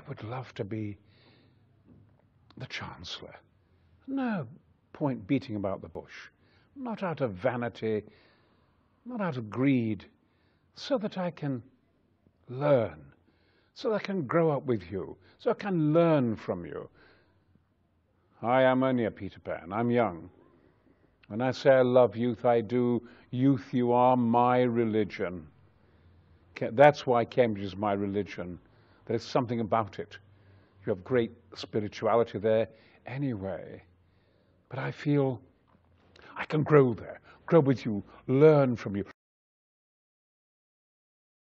would love to be the Chancellor. No point beating about the bush, not out of vanity, not out of greed, so that I can learn, so that I can grow up with you, so I can learn from you. I am only a Peter Pan. I'm young. When I say I love youth, I do. Youth, you are my religion. That's why Cambridge is my religion. There's something about it. You have great spirituality there anyway. But I feel I can grow there, grow with you, learn from you.